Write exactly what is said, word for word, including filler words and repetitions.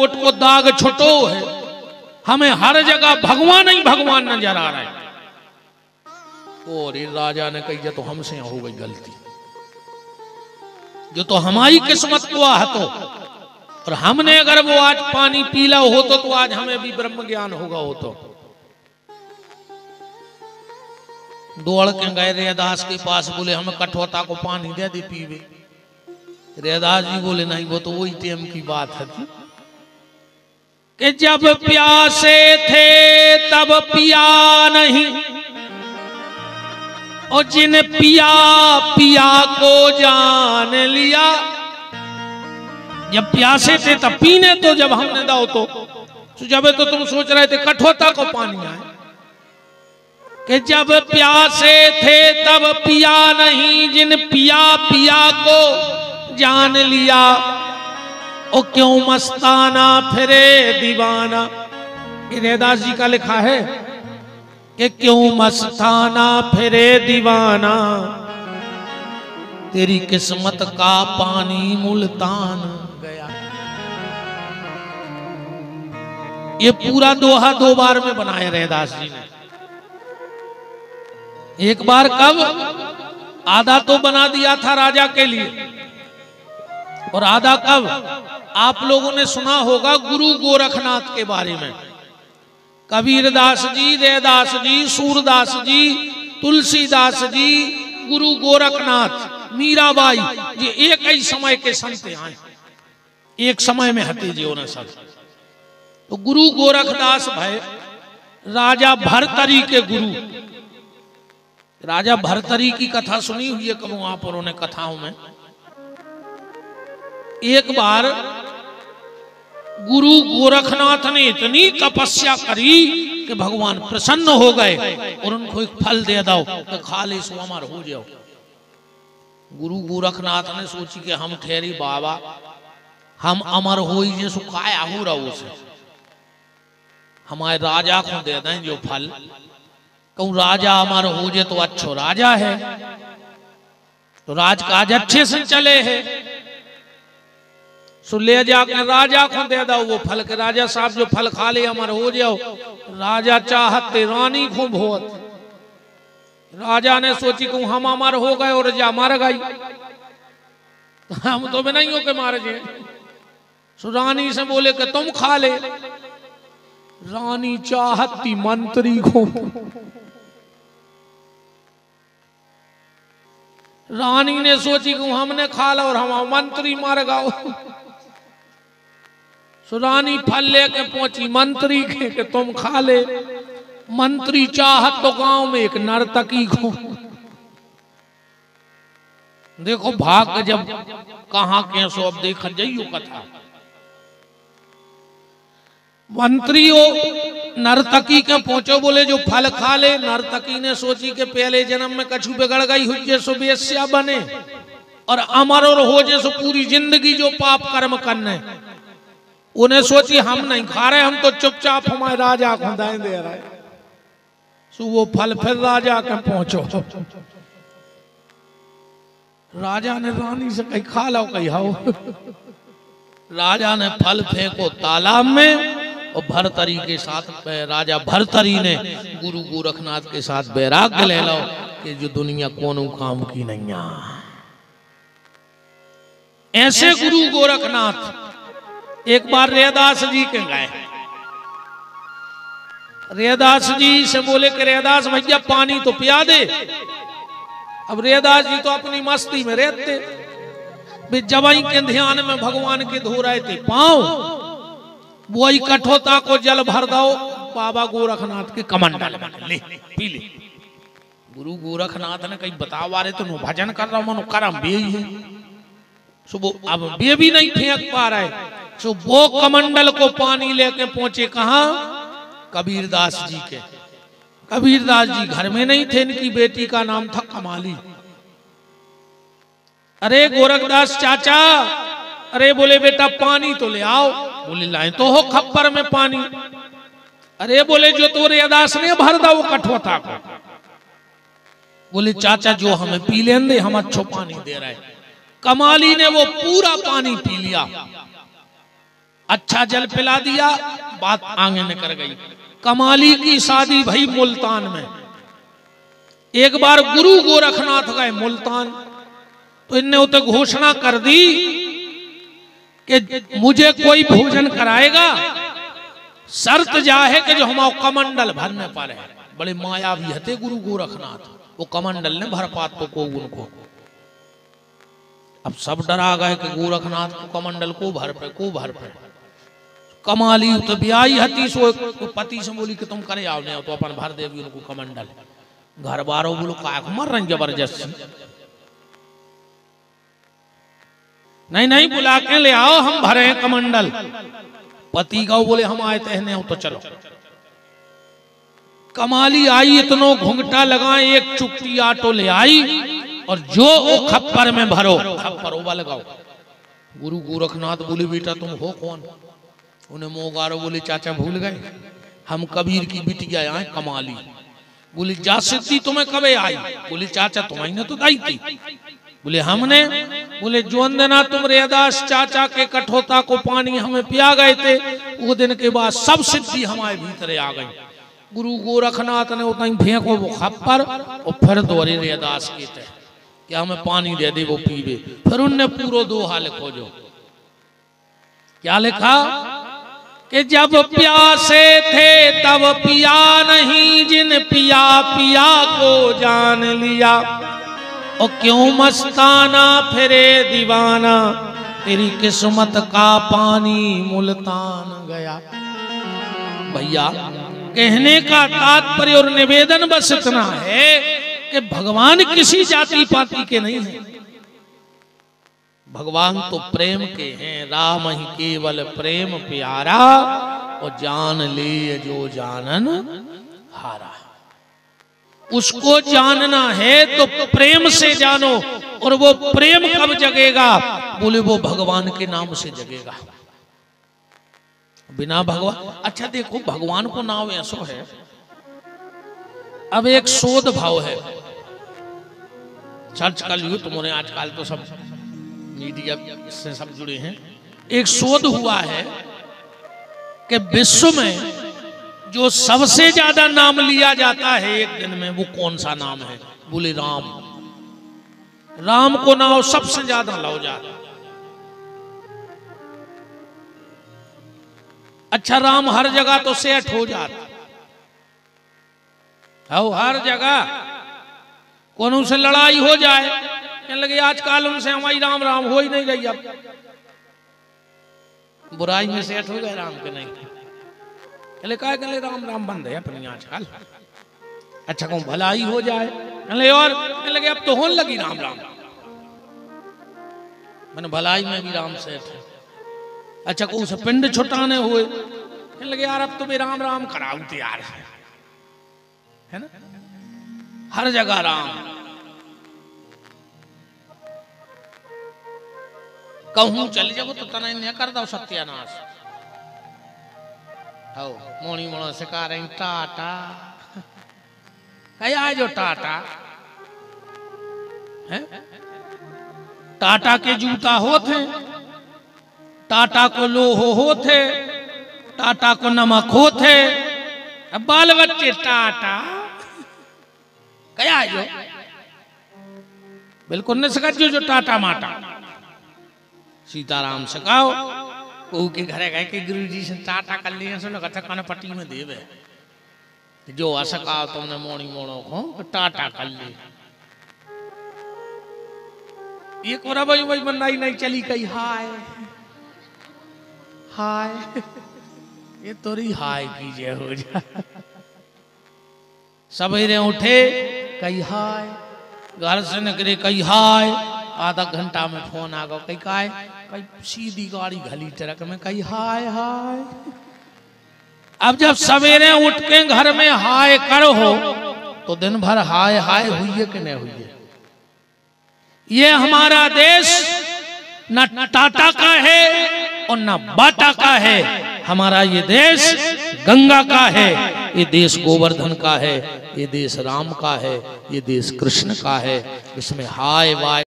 Vote को दाग छुटो है, हमें हर जगह भगवान ही भगवान नजर आ रहा है। और ये राजा ने कही तो हमसे हो गई गलती, जो तो हमारी किस्मत को आहतो, और हमने अगर वो आज पानी पीला हो तो, तो आज हमें भी ब्रह्म ज्ञान होगा हो तो। दौड़ के गए रेदास के पास, बोले हमें कठोता को पानी दे दे पीवे। रेदास जी बोले नहीं, वो तो वही टाइम की बात है कि जब प्यासे थे तब पिया नहीं, और जिन पिया पिया को जान लिया। जब प्यासे थे तब पीने तो, जब हमने दाओ तो, तो जब तो तुम सोच रहे थे कठोता को पानी आए, कि जब प्यासे थे तब पिया नहीं, जिन पिया पिया को जान लिया। ओ क्यों मस्ताना फिरे दीवाना, रेदास जी का लिखा है कि क्यों मस्ताना फिरे दीवाना, तेरी किस्मत का पानी मुल्तान गया। ये पूरा दोहा दो बार में बनाया रेदास जी ने। एक बार कब, आधा तो बना दिया था राजा के लिए, और आधा कब, आप लोगों ने सुना होगा गुरु गोरखनाथ के बारे में। कबीरदास जी, रैदास जी, सूरदास जी, तुलसीदास जी, गुरु गोरखनाथ, मीराबाई, ये एक ही समय के संत आए, एक समय में हते जी ने सब। तो गुरु गोरखदास भाई राजा भरतरी के गुरु। राजा भरतरी की कथा सुनी हुई है कभी वहां पर, उन्हें कथाओं में। एक बार गुरु गोरखनाथ ने इतनी तपस्या करी कि भगवान प्रसन्न हो गए और उनको एक फल दे दो कि खा ले सो अमर हो जाओ। गुरु गोरखनाथ ने सोची कि हम ठहरी बाबा, हम अमर हो जैसो काया हो रहा उसे, हमारे राजा को दे दें जो फल। कहूं राजा अमर हो जाए तो अच्छो राजा है, तो राजकाज अच्छे से चले है, सो ले जाकर राजा को दे दो वो फल के। राजा साहब जो फल खा ले अमर हो जाओ। राजा चाहते रानी को बहुत, राजा ने सोची कहूं हम अमर हो गए और राजा मर गई, हम तो भी नहीं हो के मार गए। सो रानी से बोले कि तुम खा ले। रानी चाहती मंत्री को, रानी ने सोची कि हमने खा ला और हम मंत्री मार गए। सो रानी फल लेके पहुंची मंत्री के कि तुम खा ले। मंत्री चाहत तो गांव में एक नर्तकी को, देखो भाग जब कहां के सो, अब देखा जाइयो कथा। मंत्री हो नर्तकी के पहुंचो, बोले जो फल खा ले। नर्तकी ने सोची कि पहले जन्म में कछु बिगड़ गई हुई जैसो बेस्या बने और अमर और हो जैसो पूरी जिंदगी जो पाप कर्म करने। उन्हें सोची हम नहीं खा रहे, हम तो चुपचाप हमारे राजा को दाएं दे रहे। सो वो फल फिर राजा के पहुंचो। राजा ने रानी से कही खा लो, कही हाओ। राजा ने फल फेंको तालाब में, और भरतरी के साथ राजा भरतरी ने गुरु गोरखनाथ के साथ वैराग्य ले लो कि जो दुनिया कोनो काम की नहीं है। ऐसे गुरु गोरखनाथ एक बार रैदास जी के गए। रैदास जी से बोले कि रैदास भैया पानी तो पिया दे। अब रैदास जी तो अपनी मस्ती में रहते, वे जवाई के ध्यान में भगवान के धो रहे थे पांव। वही कठोता को जल भर दो बाबा गोरखनाथ के कमंडल में, ले पी ले। गुरु गोरखनाथ ने कहीं बताओ वारे तो भजन कर रहा हूं, मनो करम भी है। सो वो अब वे भी नहीं फेंक पा रहे। सो वो कमंडल को पानी लेके पहुंचे कहां, कबीरदास जी के। कबीरदास जी घर में नहीं थे, इनकी बेटी का नाम था कमाली। अरे गोरखदास चाचा, अरे बोले बेटा पानी तो ले आओ। बोले लाए तो हो खप्पर में पानी। अरे बोले जो तो रैदास ने भर दो वो कठोता को। बोले चाचा जो हमें पी लें दे, हम अच्छो पानी दे रहे। कमाली ने वो पूरा पानी पी लिया। अच्छा जल पिला दिया, बात आगे निकल गई। कमाली की शादी भई मुल्तान में। एक बार गुरु गोरखनाथ गए मुल्तान, तो इनने उते घोषणा कर दी कि मुझे कोई भोजन कराएगा, शर्त जा है कि जो हमारा कमंडल भरने पर है। बड़े मायावी हते गुरु गोरखनाथ, वो कमंडल ने भर पात तो को उनको। अब सब डरा गए कि गोरखनाथ को कमंडल को भर पे को भर पे। कमाली तो ब्याई हती सो पति से बोली कि तुम करे आओ नहीं तो अपन भर देवी उनको कमंडल। घर बारो बोलो का मर रही जबरदस्ती, नहीं नहीं बुला के ले आओ हम भरे हैं कमंडल। पति का बोले हम आए तहने हो तो चलो। कमाली आई, इतनो घुंघटा लगाए, एक चुटकी आटो ले आई और जो वो खप्पर में भरो, खप्पर ओबा लगाओ। गुरु गोरखनाथ बोले बेटा तुम हो कौन? उन्हें मोगारो बोले चाचा भूल गए, हम कबीर की बिटिया आए कमाली। बोले जा सिद्धि तुम्हें कबे आई? बोले चाचा तुम्हारी ने तो दाई थी। बोले हमने? बोले जो दिन तुम रेदास चाचा के कठोता को पानी हमें पिया गए थे, वो दिन के बाद सब सिद्धि हमारे भीतर आ गई। गुरु गोरखनाथ ने उतना ही फेंको वो खप्पर और फिर दोहरे रेदास के थे कि हमें पानी दे दे वो पीवे। फिर उनने पूरा दोहा लिखो, जो क्या लिखा कि जब प्यासे थे तब पिया नहीं, जिन पिया पिया को जान लिया। और क्यों मस्ताना फिरे दीवाना, तेरी किस्मत का पानी मुल्तान गया। भैया कहने का तात्पर्य और निवेदन बस इतना है कि भगवान किसी जाति पाति के नहीं है। भगवान तो प्रेम के हैं। राम ही केवल प्रेम प्यारा, और जान ले जो जानन हारा। उसको जानना है तो प्रेम से जानो, और वो प्रेम कब जगेगा? बोले वो भगवान के नाम से जगेगा। बिना भगवान, अच्छा देखो भगवान को नाम ऐसो है। अब एक शोध भाव है, सर्च कर लियो तुमने, आजकल तो सब मीडिया से सब जुड़े हैं। एक शोध हुआ है कि विश्व में जो सबसे ज्यादा नाम लिया जाता है एक दिन में, वो कौन सा नाम है? बोले राम। राम को नाम सबसे ज्यादा लो जाता। अच्छा राम हर जगह तो सेट हो जाता, हर जगह कौन से लड़ाई हो जाए, कहने लगे आजकल उनसे हमारी राम राम हो ही नहीं रही। अब बुराई में सेट हो गए राम के नहीं, कहले क्या कहले राम राम बंद है अपनी आजकल। अच्छा कौन भलाई हो जाए, कहले और कहने लगे अब तो होने लगी राम राम, मैंने भलाई में भी राम सेठ है। अच्छा को उसे पिंड छुटाने हुए, कहने लगे यार अब तो भी राम राम कराऊ तैयार है, है ना, हर जगह राम। कहूं चल जाओ तो तना नहीं कर दो सत्यानाश। हो मोनी मोनो सिखा रही टाटा, कया जो टाटा है, टाटा के जूता होते, टाटा को लोहो होते, टाटा को नमक होते, अब बाल बच्चे टाटा कया जो बिल्कुल न सका जो, जो टाटा माटा। सीताराम सकाओ को के घरे गए कि गुरुजी से टाटा कर लिए, सुनो कथा कन पट्टी में देवे जो असकाओ तुमने मोनी मोनो को टाटा कर ली। ये कोरा भाई भाई बनाई नहीं चली कही हाय हाय, ये तोरी हाय कीजिए हो जा। सवेरे उठे कही हाय, घर से निकले कही हाय, आधा घंटा में फोन आ गया कही काय, कही सीधी गाड़ी घली ट्रक में कही हाय हाय। अब जब सवेरे उठ के घर में हाय करो हो तो दिन भर हाय हाय हुई है कि नहीं हुई है। ये हमारा देश न टाटा का है और न बाटा का है, हमारा ये देश गंगा का है, ये देश गोवर्धन का है, ये देश राम का है, ये देश कृष्ण का है। इसमें हाय वाय